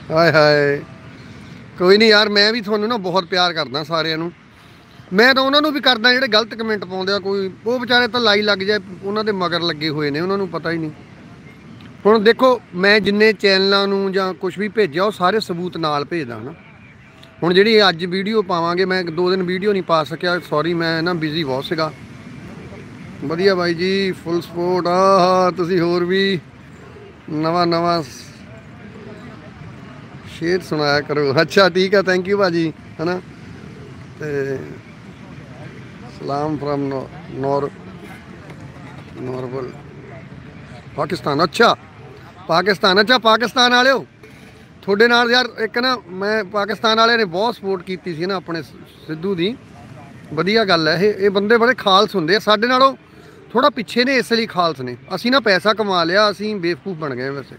ਹਾਏ ਹਾਏ ਕੋਈ ਨਹੀਂ ਯਾਰ, ਮੈਂ ਵੀ ਤੁਹਾਨੂੰ ਨਾ ਬਹੁਤ ਪਿਆਰ ਕਰਦਾ ਸਾਰਿਆਂ ਨੂੰ। ਮੈਂ ਤਾਂ ਉਹਨਾਂ ਨੂੰ ਵੀ ਕਰਦਾ ਜਿਹੜੇ ਗਲਤ ਕਮੈਂਟ ਪਾਉਂਦੇ ਆ। ਕੋਈ ਉਹ ਵਿਚਾਰੇ ਤਾਂ ਲਾਈ ਲੱਗ ਜਾਏ, ਉਹਨਾਂ ਦੇ ਮਗਰ ਲੱਗੇ ਹੋਏ ਨੇ, ਉਹਨਾਂ ਨੂੰ ਪਤਾ ਹੀ ਨਹੀਂ। ਹੁਣ ਦੇਖੋ, ਮੈਂ ਜਿੰਨੇ ਚੈਨਲਾਂ ਨੂੰ ਜਾਂ ਕੁਝ ਵੀ ਭੇਜਿਆ ਉਹ ਸਾਰੇ ਸਬੂਤ ਨਾਲ ਭੇਜਦਾ ਨਾ। ਹੁਣ ਜਿਹੜੀ ਅੱਜ ਵੀਡੀਓ ਪਾਵਾਂਗੇ, ਮੈਂ 2 ਦਿਨ ਵੀਡੀਓ ਨਹੀਂ ਪਾ ਸਕਿਆ, ਸੌਰੀ, ਮੈਂ ਨਾ ਬਿਜ਼ੀ ਬਹੁਤ ਸੀਗਾ। ਵਧੀਆ ਬਾਈ ਜੀ, ਫੁੱਲ ਸਪੋਰਟ ਆ। ਤੁਸੀਂ ਹੋਰ ਵੀ ਨਵਾਂ ਸ਼ੇਰ ਸੁਣਾਇਆ ਕਰੋ। ਅੱਛਾ ਠੀਕ ਆ, ਥੈਂਕ ਯੂ ਭਾਜੀ, ਹੈ ਨਾ। ਤੇ ਸਲਾਮ ਫਰਮ ਨੋਰਬਲ ਪਾਕਿਸਤਾਨ। ਅੱਛਾ ਪਾਕਿਸਤਾਨ, ਅੱਛਾ ਪਾਕਿਸਤਾਨ ਵਾਲਿਓ, ਤੁਹਾਡੇ ਨਾਲ ਯਾਰ ਇੱਕ ਨਾ, ਮੈਂ ਪਾਕਿਸਤਾਨ ਵਾਲਿਆਂ ਨੇ ਬਹੁਤ ਸਪੋਰਟ ਕੀਤੀ ਸੀ ਨਾ ਆਪਣੇ ਸਿੱਧੂ ਦੀ। ਵਧੀਆ ਗੱਲ ਹੈ। ਇਹ ਬੰਦੇ ਬੜੇ ਖਾਲਸ ਹੁੰਦੇ ਆ, ਸਾਡੇ ਨਾਲੋਂ ਥੋੜਾ ਪਿੱਛੇ ਨੇ, ਇਸ ਲਈ ਖਾਲਸ ਨੇ। ਅਸੀਂ ਨਾ ਪੈਸਾ ਕਮਾ ਲਿਆ, ਅਸੀਂ ਬੇਵਕੂਫ ਬਣ ਗਏ ਵੈਸੇ,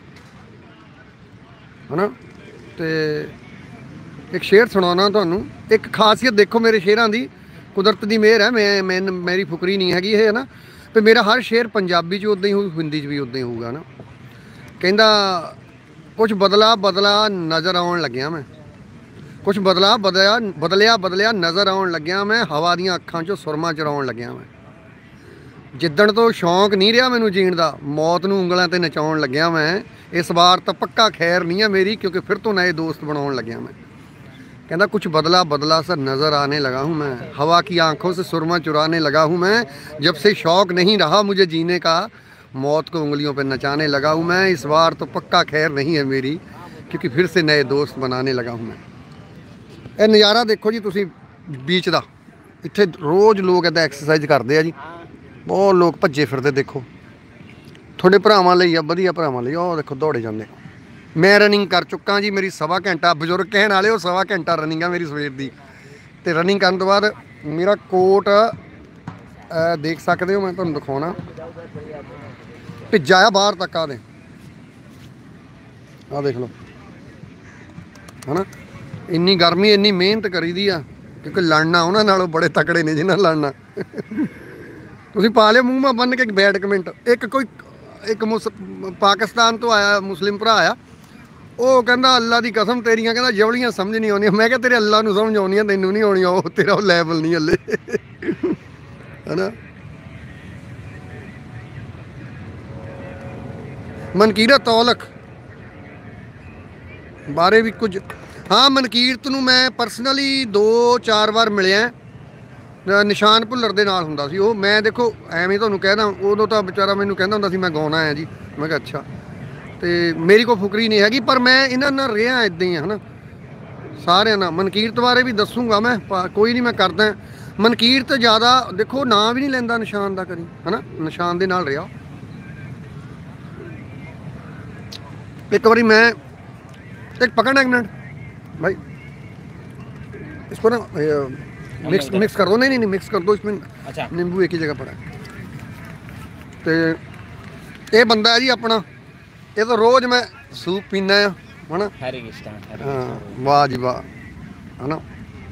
ਹਨਾ। ਤੇ ਇੱਕ ਸ਼ੇਰ ਸੁਣਾਉਣਾ ਤੁਹਾਨੂੰ। ਇੱਕ ਖਾਸੀਅਤ ਦੇਖੋ ਮੇਰੇ ਸ਼ੇਰਾਂ ਦੀ, ਕੁਦਰਤ ਦੀ ਮਿਹਰ ਹੈ। ਮੇਰੀ ਫੁਕਰੀ ਨਹੀਂ ਹੈਗੀ ਇਹ, ਹੈ ਨਾ। ਤੇ ਮੇਰਾ ਹਰ ਸ਼ੇਰ ਪੰਜਾਬੀ 'ਚ ਉੱਦਾਂ ਹੀ ਹੋਊ, ਹਿੰਦੀ 'ਚ ਵੀ ਉੱਦਾਂ ਹੀ ਹੋਊਗਾ ਨਾ। ਕਹਿੰਦਾ ਕੁਛ ਬਦਲਾ ਨਜ਼ਰ ਆਉਣ ਲੱਗਿਆ ਮੈਂ, ਕੁਛ ਬਦਲਿਆ ਨਜ਼ਰ ਆਉਣ ਲੱਗਿਆ ਮੈਂ, ਹਵਾ ਦੀਆਂ ਅੱਖਾਂ 'ਚੋਂ ਸੁਰਮਾ ਚਰਾਉਣ ਲੱਗਿਆ ਮੈਂ। ਜਿੱਦਣ ਤੋਂ ਸ਼ੌਂਕ ਨਹੀਂ ਰਿਹਾ ਮੈਨੂੰ ਜੀਣ ਦਾ, ਮੌਤ ਨੂੰ ਉਂਗਲਾਂ ਤੇ ਨਚਾਉਣ ਲੱਗਿਆ ਮੈਂ। ਇਸ ਵਾਰ ਤਾਂ ਪੱਕਾ ਖੈਰ ਨਹੀਂ ਹੈ ਮੇਰੀ, ਕਿਉਂਕਿ ਫਿਰ ਤੋਂ ਨਏ ਦੋਸਤ ਬਣਾਉਣ ਲੱਗਿਆ ਮੈਂ। कहता कुछ बदला सा नज़र आने लगा हूँ मैं, हवा की आंखों से सुरमा चुराने लगा हूँ मैं। जब से शौक़ नहीं रहा मुझे जीने का, मौत को उंगलियों पे नचाने लगा हूँ मैं। इस बार तो पक्का खैर नहीं है मेरी, क्योंकि फिर से नए दोस्त बनाने लगा हूँ मैं। ਇਹ ਨਜ਼ਾਰਾ ਦੇਖੋ ਜੀ ਤੁਸੀਂ ਬੀਚ ਦਾ। ਇੱਥੇ ਰੋਜ਼ ਲੋਕ ਇੱਦਾਂ ਐਕਸਰਸਾਈਜ਼ ਕਰਦੇ ਆ ਜੀ, ਬਹੁਤ ਲੋਕ ਭੱਜੇ ਫਿਰਦੇ। ਦੇਖੋ ਤੁਹਾਡੇ ਭਰਾਵਾਂ ਲਈ ਆ, ਵਧੀਆ ਭਰਾਵਾਂ ਲਈ। ਉਹ ਦੇਖੋ ਦੌੜੇ ਜਾਂਦੇ। मैं रनिंग कर चुका जी, मेरी 1.25 घंटा, बजुर्ग कहने वाले 1.25 घंटा रनिंग है मेरी सवेर की। तो रनिंग करने तो बाद मेरा कोट देख सकते हो, मैं तुहानूं दिखाउणा, भिज्जा आ बाहर तक। आ देख लो, है ना। इन्नी गर्मी, इन्नी मेहनत करी दी आ, क्योंकि लड़ना उन्हां नालों बड़े तकड़े ने जिन्हां लड़ना। तुसीं पा लिओ मूँह में बन के बैड कमेंट। एक पाकिस्तान तो आया मुस्लिम भरा आया, ਉਹ ਕਹਿੰਦਾ ਅੱਲਾ ਦੀ ਕਸਮ ਤੇਰੀਆਂ, ਕਹਿੰਦਾ ਜਵਲੀਆਂ ਸਮਝ ਨਹੀਂ ਆਉਂਦੀਆਂ। ਮੈਂ ਕਿਹਾ ਤੇਰੇ ਅੱਲਾ ਨੂੰ ਸਮਝ ਆਉਂਦੀਆਂ, ਤੈਨੂੰ ਨਹੀਂ ਆਉਣੀਆਂ, ਉਹ ਤੇਰਾ ਉਹ ਲੈਵਲ ਨਹੀਂ ਹਲੇ, ਹੈ ਨਾ। ਮਨਕੀਰਤ ਔਲਖ ਬਾਰੇ ਵੀ ਕੁਝ। ਹਾਂ, ਮਨਕੀਰਤ ਨੂੰ ਮੈਂ ਪਰਸਨਲੀ 2-4 ਵਾਰ ਮਿਲਿਆ। ਨਿਸ਼ਾਨ ਭੁੱਲਰ ਦੇ ਨਾਲ ਹੁੰਦਾ ਸੀ ਉਹ। ਮੈਂ ਦੇਖੋ ਐਵੇਂ ਤੁਹਾਨੂੰ ਕਹਿਦਾ, ਉਦੋਂ ਤਾਂ ਵਿਚਾਰਾ ਮੈਨੂੰ ਕਹਿੰਦਾ ਹੁੰਦਾ ਸੀ ਮੈਂ ਗਾਉਣਾ ਆਇਆ ਜੀ। ਮੈਂ ਕਿਹਾ ਅੱਛਾ। ਤੇ ਮੇਰੀ ਕੋਈ ਫੁਕਰੀ ਨਹੀਂ ਹੈਗੀ, ਪਰ ਮੈਂ ਇਹਨਾਂ ਨਾਲ ਰਿਹਾ ਇੱਦਾਂ ਹੀ, ਹੈ ਨਾ, ਸਾਰਿਆਂ ਨਾਲ। ਮਨਕੀਰਤ ਬਾਰੇ ਵੀ ਦੱਸੂਗਾ ਮੈਂ, ਕੋਈ ਨਹੀਂ, ਮੈਂ ਕਰਦਾ। ਮਨਕੀਰਤ ਜ਼ਿਆਦਾ ਦੇਖੋ ਨਾਂ ਵੀ ਨਹੀਂ ਲੈਂਦਾ ਨਿਸ਼ਾਨ ਦਾ ਕਰੀ, ਹੈ ਨਾ, ਨਿਸ਼ਾਨ ਦੇ ਨਾਲ ਰਿਹਾ। ਇੱਕ ਵਾਰੀ मैं एक पकड़ना, 1 मिनट भाई, इसको ना मिक्स कर दो। नहीं मिक्स कर दो इसमें। अच्छा, नींबू एक ही जगह पड़ा है। तो ये बंदा है जी अपना, ये तो रोज़ मैं सूप पीना है ना। हाँ, वाह जी वाह, है ना।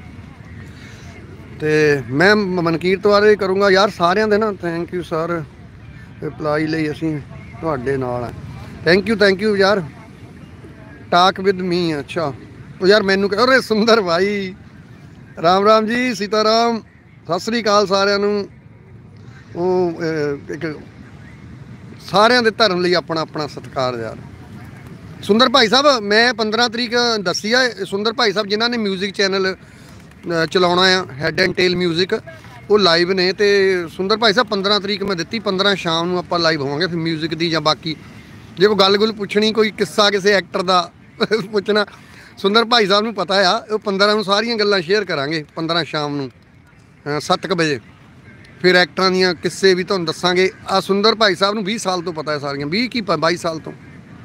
तो मैं मनकीरत बारे करूँगा यार सारिਆਂ ਦੇ ना। थैंक यू सर, रिप्लाई ਲਈ ਅਸੀਂ ਤੁਹਾਡੇ ਨਾਲ ਆ। थैंक यू यार। Talk with me. अच्छा तो यार मैनू कह रहे सुंदर भाई, राम जी, सीताराम, सत श्री अकाल सारिਆਂ ਨੂੰ। ਉਹ ਇੱਕ ਸਾਰਿਆਂ ਦੇ ਧਰਮ ਲਈ ਆਪਣਾ ਆਪਣਾ ਸਤਿਕਾਰ ਯਾਰ। ਸੁੰਦਰ ਭਾਈ ਸਾਹਿਬ, ਮੈਂ 15 ਤਰੀਕ ਦੱਸੀ ਆ। ਸੁੰਦਰ ਭਾਈ ਸਾਹਿਬ ਜਿਨ੍ਹਾਂ ਨੇ ਮਿਊਜ਼ਿਕ ਚੈਨਲ ਚਲਾਉਣਾ ਆ, ਹੈਡ ਐਂਡ ਟੇਲ ਮਿਊਜ਼ਿਕ, ਉਹ ਲਾਈਵ ਨੇ। ਤੇ ਸੁੰਦਰ ਭਾਈ ਸਾਹਿਬ 15 ਤਰੀਕ ਮੈਂ ਦਿੱਤੀ, 15 ਸ਼ਾਮ ਨੂੰ ਆਪਾਂ ਲਾਈਵ ਹੋਵਾਂਗੇ ਫਿਰ ਮਿਊਜ਼ਿਕ ਦੀ, ਜਾਂ ਬਾਕੀ ਜੇ ਕੋਈ ਗੱਲ ਪੁੱਛਣੀ, ਕੋਈ ਕਿੱਸਾ ਕਿਸੇ ਐਕਟਰ ਦਾ ਪੁੱਛਣਾ, ਸੁੰਦਰ ਭਾਈ ਸਾਹਿਬ ਨੂੰ ਪਤਾ ਆ। ਉਹ 15 ਨੂੰ ਸਾਰੀਆਂ ਗੱਲਾਂ ਸ਼ੇਅਰ ਕਰਾਂਗੇ, 15 ਸ਼ਾਮ ਨੂੰ 7 ਵਜੇ। ਫਿਰ ਐਕਟਰਾਂ ਦੀਆਂ ਕਿੱਸੇ ਵੀ ਤੁਹਾਨੂੰ ਦੱਸਾਂਗੇ। ਆ ਸੁੰਦਰ ਭਾਈ ਸਾਹਿਬ ਨੂੰ 20 ਸਾਲ ਤੋਂ ਪਤਾ ਹੈ ਸਾਰੀਆਂ, 20 ਕੀ 22 ਸਾਲ ਤੋਂ।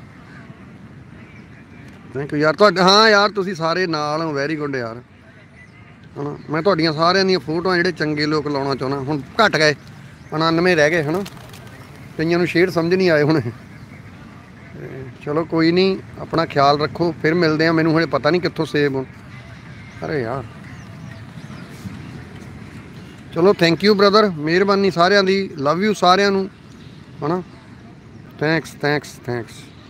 ਥੈਂਕ ਯੂ ਯਾਰ ਤੁਹਾਡੇ। ਹਾਂ ਯਾਰ ਤੁਸੀਂ ਸਾਰੇ ਨਾਲ ਹੋ, ਵੈਰੀ ਗੁੱਡ ਯਾਰ, ਹੈ ਨਾ। ਮੈਂ ਤੁਹਾਡੀਆਂ ਸਾਰਿਆਂ ਦੀਆਂ ਫੋਟੋਆਂ ਜਿਹੜੇ ਚੰਗੇ ਲੋਕ ਲਾਉਣਾ ਚਾਹੁੰਦਾ, ਹੁਣ ਘੱਟ ਗਏ, 99 ਰਹਿ ਗਏ, ਹੈ ਨਾ। ਕਈਆਂ ਨੂੰ ਸ਼ੇਰ ਸਮਝ ਨਹੀਂ ਆਏ ਹੁਣ। ਚਲੋ ਕੋਈ ਨਹੀਂ, ਆਪਣਾ ਖਿਆਲ ਰੱਖੋ, ਫਿਰ ਮਿਲਦੇ ਆ। ਮੈਨੂੰ ਹਲੇ ਪਤਾ ਨਹੀਂ ਕਿੱਥੋਂ ਸੇਬ ਹੋ। ਅਰੇ ਯਾਰ ਚਲੋ, ਥੈਂਕ ਯੂ ਬ੍ਰਦਰ, ਮਿਹਰਬਾਨੀ ਸਾਰਿਆਂ ਦੀ, ਲਵ ਯੂ ਸਾਰਿਆਂ ਨੂੰ, ਹੈ ਨਾ। ਥੈਂਕਸ।